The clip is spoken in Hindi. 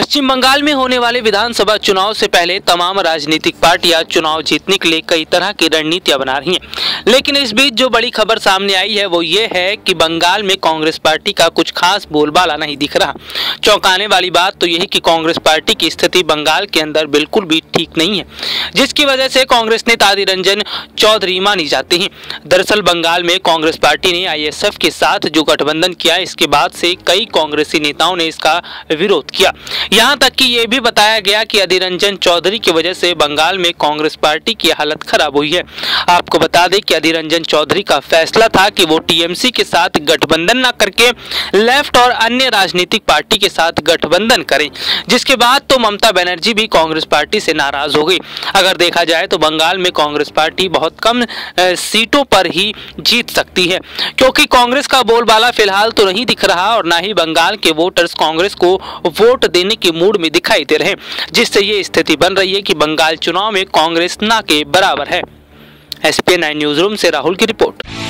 पश्चिम बंगाल में होने वाले विधानसभा चुनाव से पहले तमाम राजनीतिक पार्टियां चुनाव जीतने के लिए कई तरह की रणनीतियां बना रही हैं। लेकिन इस बीच जो बड़ी खबर सामने आई है वो ये है कि बंगाल में कांग्रेस पार्टी का कुछ खास बोलबाला नहीं दिख रहा। चौंकाने वाली बात तो यह है कि कांग्रेस पार्टी की स्थिति बंगाल के अंदर बिल्कुल भी ठीक नहीं है, जिसकी वजह से कांग्रेस नेता अधीर रंजन चौधरी मानी जाते हैं। दरअसल बंगाल में कांग्रेस पार्टी ने आईएसएफ के साथ जो गठबंधन किया, इसके बाद से कई कांग्रेसी नेताओं ने इसका विरोध किया। यहां तक कि यह भी बताया गया कि अधीर रंजन चौधरी की वजह से बंगाल में कांग्रेस पार्टी की हालत खराब हुई है। आपको बता दें कि अधीर रंजन चौधरी का फैसला था कि वो टीएमसी के साथ गठबंधन न करके लेफ्ट और अन्य राजनीतिक पार्टी के साथ गठबंधन करें, जिसके बाद तो ममता बनर्जी भी कांग्रेस पार्टी से नाराज हो गई। अगर देखा जाए तो बंगाल में कांग्रेस पार्टी बहुत कम सीटों पर ही जीत सकती है, क्योंकि कांग्रेस का बोलबाला फिलहाल तो नहीं दिख रहा और न ही बंगाल के वोटर्स कांग्रेस को वोट देने के मूड में दिखाई दे रहे हैं, जिससे ये स्थिति बन रही है कि बंगाल चुनाव में कांग्रेस ना के बराबर है। एसपीएन 9 न्यूज रूम से राहुल की रिपोर्ट।